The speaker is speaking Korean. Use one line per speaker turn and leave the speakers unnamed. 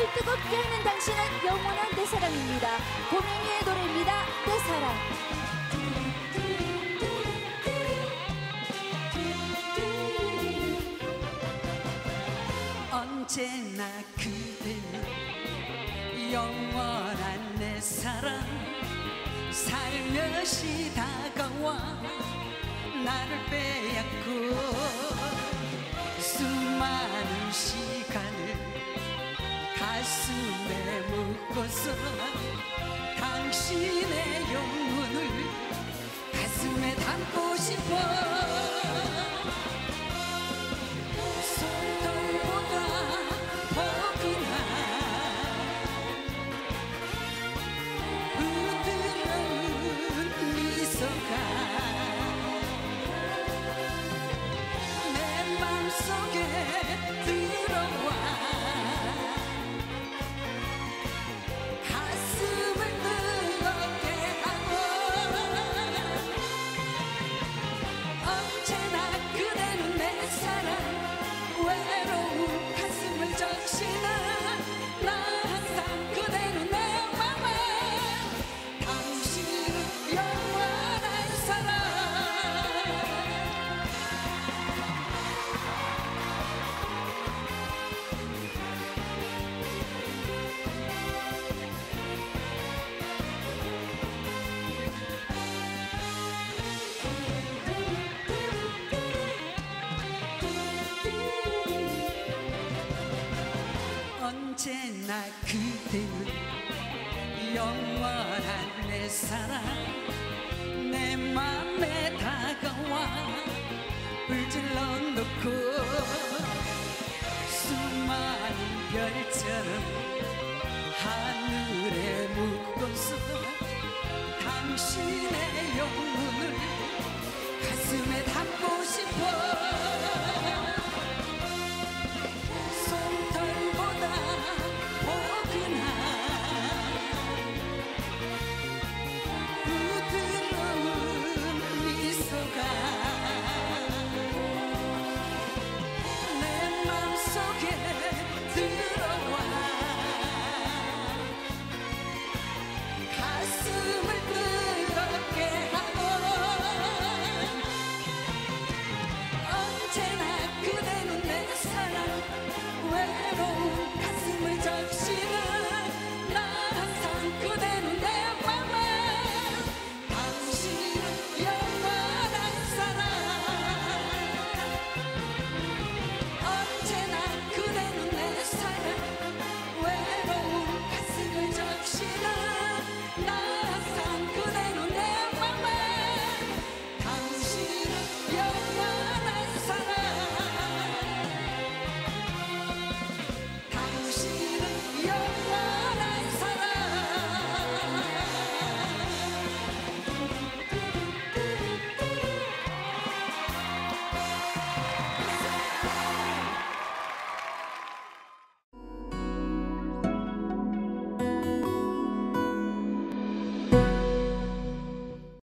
가슴을 뜨겁게 하는 당신은 영원한 내 사랑입니다. 고명희의 노래입니다. 내 사랑.
언제나 그대는 영원한 내 사랑. 살며시 다가와 나를 빼앗고 수많은 시간을 가슴에 묻고서 당신의 영혼을 가슴에 담고 싶어. 손톱보다 포근한 부드러운 미소가 내 맘속에 들어와 가슴을 뜨겁게 하고 언제나 그대는 내 사랑. 외로운 가슴을 적시는 나 항상 그대는 내 맘에 당신은 영원한 사랑. 언제나 그대는 영원한 내 사랑. 내 맘에 다가와 불질러 놓고 수많은 별처럼 하늘에 묻고서 당신의